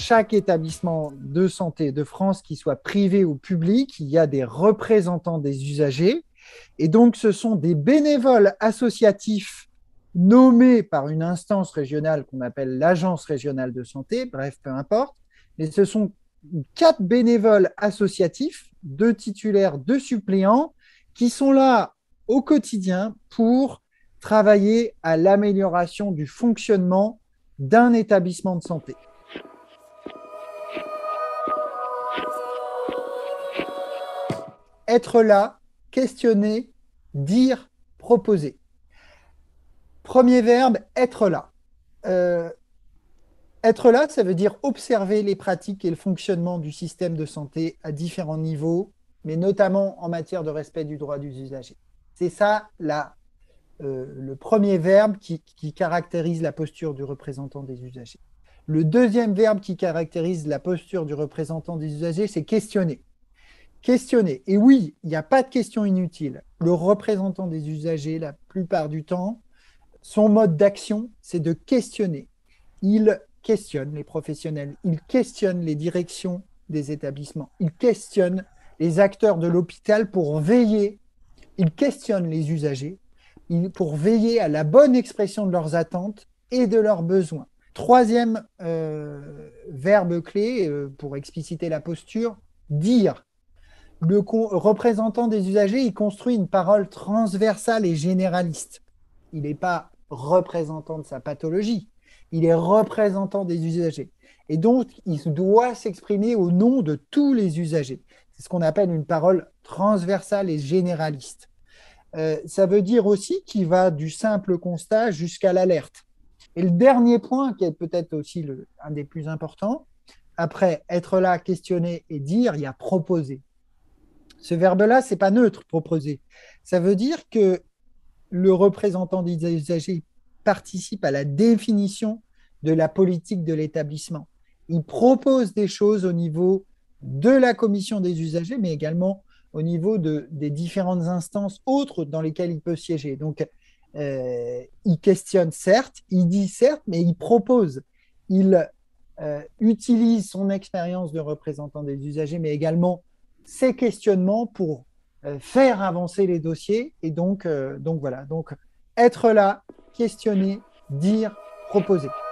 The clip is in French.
chaque établissement de santé de France, qu'il soit privé ou public, il y a des représentants des usagers. Et donc, ce sont des bénévoles associatifs nommés par une instance régionale qu'on appelle l'Agence régionale de santé, bref, peu importe. Mais ce sont 4 bénévoles associatifs, 2 titulaires, 2 suppléants, qui sont là au quotidien pour travailler à l'amélioration du fonctionnement d'un établissement de santé. Être là, questionner, dire, proposer. Premier verbe, être là. Euh, Être là, ça veut dire observer les pratiques et le fonctionnement du système de santé à différents niveaux, mais notamment en matière de respect du droit des usagers. C'est ça le premier verbe qui caractérise la posture du représentant des usagers. Le deuxième verbe qui caractérise la posture du représentant des usagers, c'est questionner. Questionner. Et oui, il n'y a pas de question inutile. Le représentant des usagers, la plupart du temps, son mode d'action, c'est de questionner. Il questionne les professionnels, il questionne les directions des établissements, il questionne les acteurs de l'hôpital pour veiller, il questionne les usagers pour veiller à la bonne expression de leurs attentes et de leurs besoins. Troisième verbe clé pour expliciter la posture, dire. Le représentant des usagers, il construit une parole transversale et généraliste. Il n'est pas représentant de sa pathologie, il est représentant des usagers. Et donc, il doit s'exprimer au nom de tous les usagers. C'est ce qu'on appelle une parole transversale et généraliste. Ça veut dire aussi qu'il va du simple constat jusqu'à l'alerte. Et le dernier point, qui est peut-être aussi un des plus importants, après être là, questionner et dire, il y a proposer. Ce verbe-là, c'est pas neutre, proposer. Ça veut dire que le représentant des usagers participe à la définition de la politique de l'établissement. Il propose des choses au niveau de la commission des usagers, mais également au niveau des différentes instances autres dans lesquelles il peut siéger. Donc, il questionne certes, il dit certes, mais il propose. Il utilise son expérience de représentant des usagers, mais également ses questionnements pour faire avancer les dossiers. Et donc voilà. Donc, être là, questionner, dire, proposer.